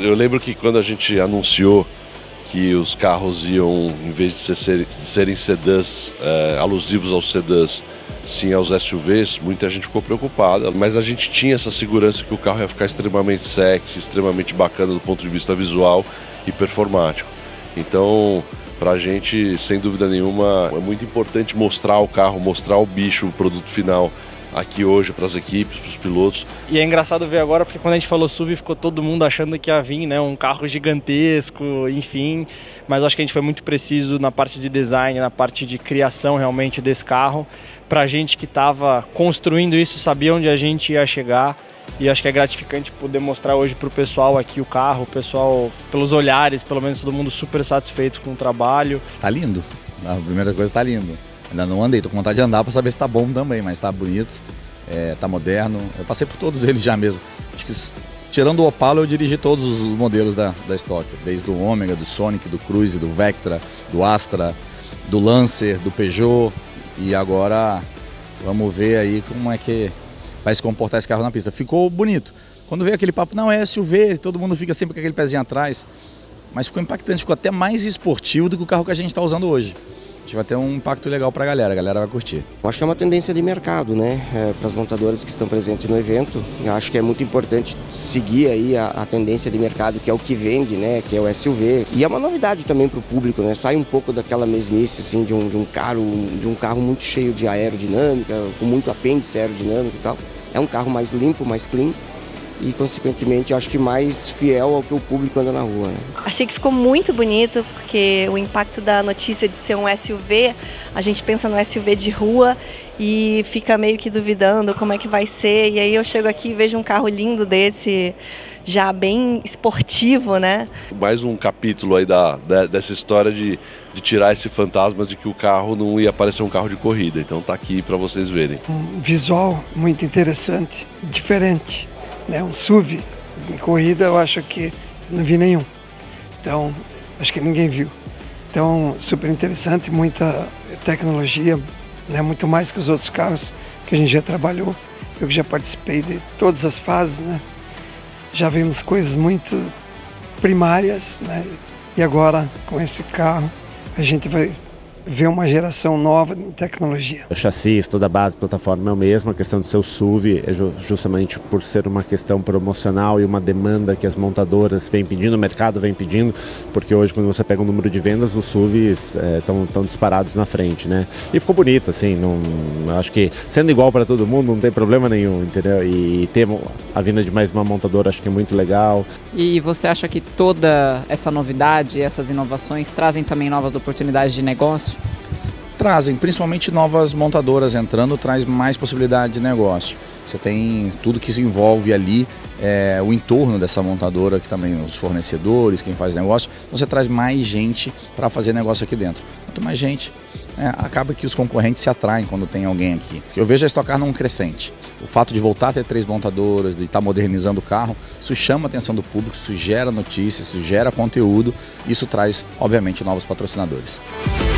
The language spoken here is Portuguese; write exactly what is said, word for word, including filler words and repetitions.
Eu lembro que quando a gente anunciou que os carros iam, em vez de ser, serem sedãs, é, alusivos aos sedãs, sim aos S U Vs, muita gente ficou preocupada, mas a gente tinha essa segurança que o carro ia ficar extremamente sexy, extremamente bacana do ponto de vista visual e performático. Então, pra gente, sem dúvida nenhuma, é muito importante mostrar o carro, mostrar o bicho, o produto final aqui hoje para as equipes, para os pilotos. E é engraçado ver agora porque quando a gente falou S U V ficou todo mundo achando que ia vir, né, um carro gigantesco, enfim, mas acho que a gente foi muito preciso na parte de design, na parte de criação realmente desse carro. Pra gente que estava construindo isso, sabia onde a gente ia chegar, e acho que é gratificante poder mostrar hoje para o pessoal aqui o carro, o pessoal, pelos olhares, pelo menos todo mundo super satisfeito com o trabalho. Tá lindo, a primeira coisa tá lindo. Ainda não andei, tô com vontade de andar para saber se tá bom também, mas tá bonito, é, tá moderno. Eu passei por todos eles já mesmo. Acho que tirando o Opala eu dirigi todos os modelos da, da Stock, desde o Ômega, do Sonic, do Cruze, do Vectra, do Astra, do Lancer, do Peugeot. E agora vamos ver aí como é que vai se comportar esse carro na pista. Ficou bonito. Quando veio aquele papo, não é S U V, todo mundo fica sempre com aquele pezinho atrás. Mas ficou impactante, ficou até mais esportivo do que o carro que a gente está usando hoje. A gente vai ter um impacto legal para a galera, a galera vai curtir. Eu acho que é uma tendência de mercado, né? É, para as montadoras que estão presentes no evento. Eu acho que é muito importante seguir aí a, a tendência de mercado, que é o que vende, né? Que é o S U V. E é uma novidade também para o público, né? Sai um pouco daquela mesmice, assim, de um, de um carro, de um carro muito cheio de aerodinâmica, com muito apêndice aerodinâmico e tal. É um carro mais limpo, mais clean. E, consequentemente, eu acho que mais fiel ao que o público anda na rua, né? Achei que ficou muito bonito, porque o impacto da notícia de ser um S U V, a gente pensa no S U V de rua e fica meio que duvidando como é que vai ser. E aí eu chego aqui e vejo um carro lindo desse, já bem esportivo, né? Mais um capítulo aí da, da, dessa história de, de tirar esse fantasma de que o carro não ia parecer um carro de corrida. Então tá aqui para vocês verem. Um visual muito interessante, diferente. Né, um S U V em corrida eu acho que não vi nenhum, então acho que ninguém viu. Então super interessante, muita tecnologia, né, muito mais que os outros carros que a gente já trabalhou. Eu que já participei de todas as fases, né, já vimos coisas muito primárias, né, e agora com esse carro a gente vai ver uma geração nova de tecnologia. O chassi, toda a base, a plataforma é o mesmo, a questão do seu S U V é justamente por ser uma questão promocional e uma demanda que as montadoras vêm pedindo, o mercado vem pedindo, porque hoje quando você pega o número de vendas, os S U Vs estão é, disparados na frente, né? E ficou bonito, assim, não, acho que sendo igual para todo mundo não tem problema nenhum, entendeu? E ter a vinda de mais uma montadora acho que é muito legal. E você acha que toda essa novidade, essas inovações trazem também novas oportunidades de negócio? Trazem, principalmente novas montadoras entrando, traz mais possibilidade de negócio. Você tem tudo que se envolve ali, é, o entorno dessa montadora, que também os fornecedores, quem faz negócio, então você traz mais gente para fazer negócio aqui dentro. Quanto mais gente, é, acaba que os concorrentes se atraem quando tem alguém aqui. Eu vejo a Stock Car num crescente. O fato de voltar a ter três montadoras, de estar modernizando o carro, isso chama a atenção do público, isso gera notícias, isso gera conteúdo, isso traz, obviamente, novos patrocinadores.